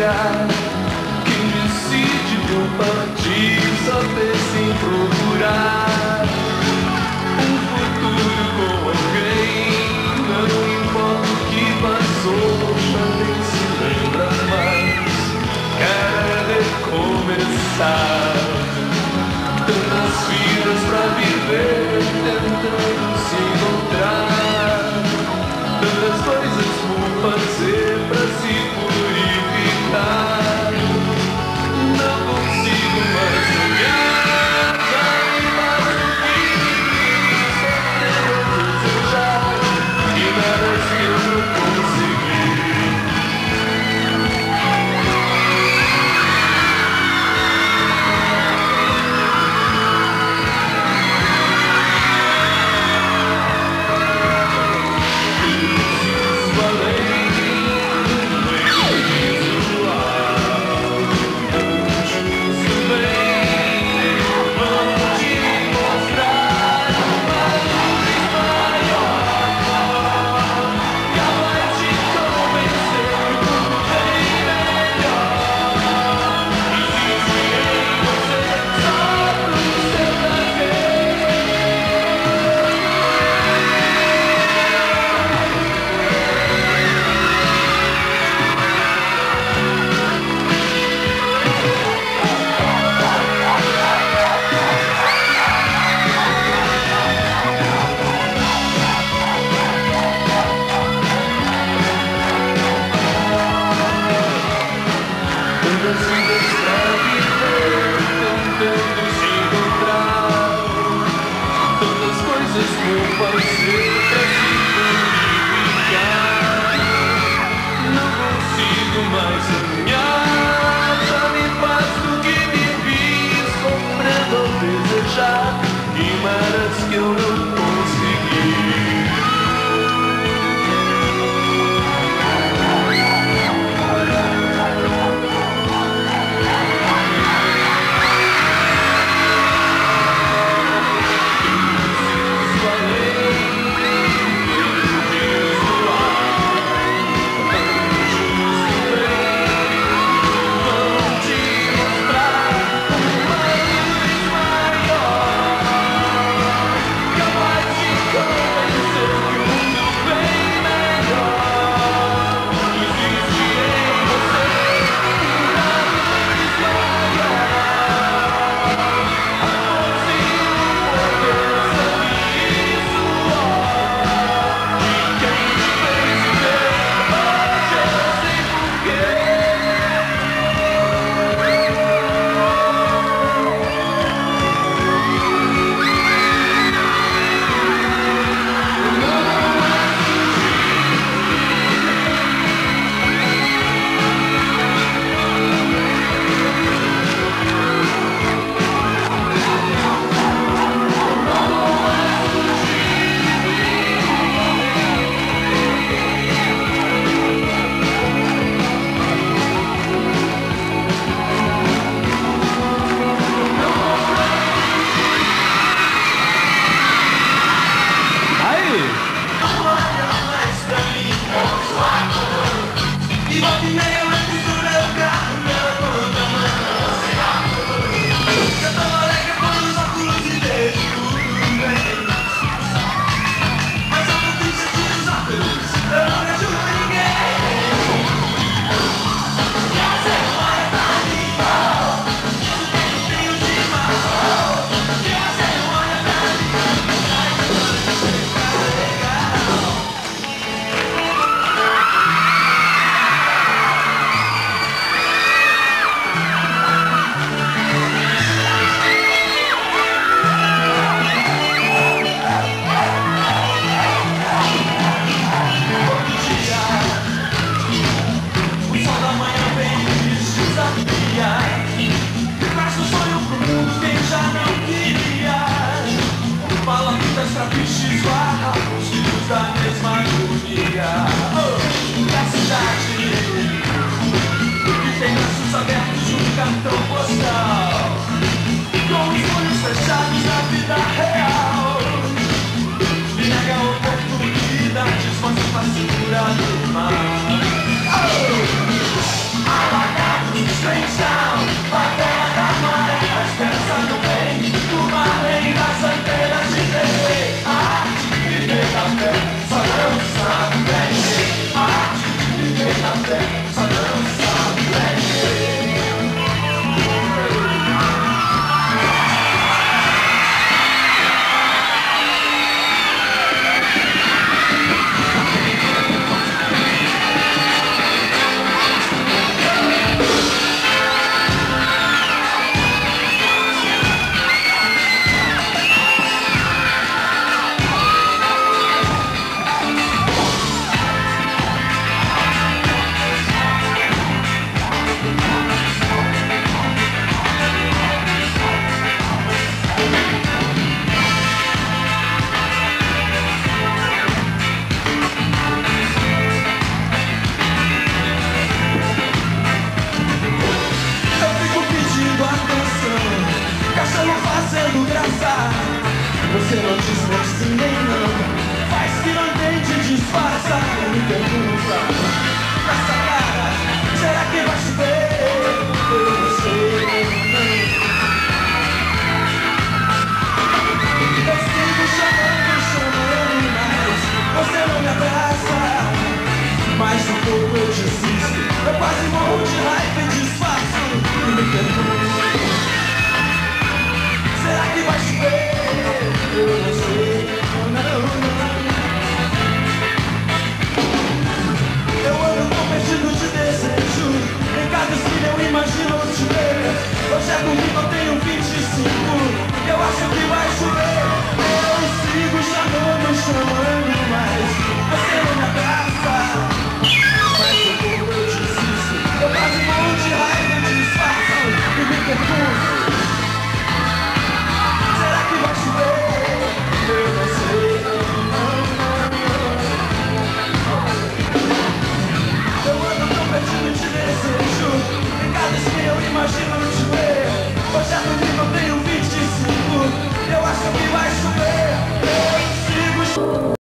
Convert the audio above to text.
olhar. Quem decide por partir só pensa em procurar um futuro com alguém. Não importa o que passou, já nem se lembra mais. Quer recomeçar. Tantas vidas pra viver, tentando se encontrar. Tantas coisas por fazer pra se purificar. Não consigo mais sonhar. Já me basta o que vivi, só quero desejar. E nada que eu não consegui. Que eu não consegui. Oportunidades, mas fácil curar do mar. Oh! mas sim nem não. Faz que não entende, disfarça, me pergunta. Essa cara, será que vai chover? Eu não sei, não. Eu sigo chamando, mas você não me abraça. Mais um pouco eu desisto, eu quase morro de raiva.